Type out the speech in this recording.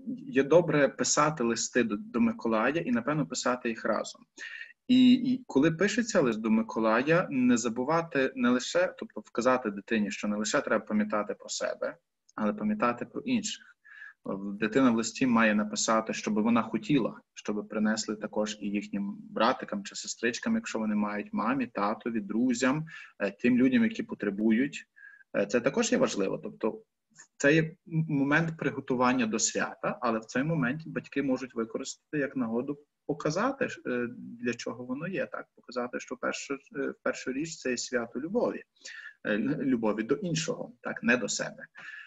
є добре писати листи до Миколая і, напевно, писати їх разом. І коли пишеться лист до Миколая, не забувати не лише, тобто вказати дитині, що не лише треба пам'ятати про себе, але пам'ятати про інших. Дитина в листі має написати, щоб вона хотіла, щоб принесли також і їхнім братикам чи сестричкам, якщо вони мають, мамі, татові, друзям, тим людям, які потребують. Це також є важливо. Тобто це є момент приготування до свята, але в цей момент батьки можуть використати як нагоду показати, для чого воно є. Так? Показати, що перша річ – це є свято любові. Любові до іншого, так, не до себе.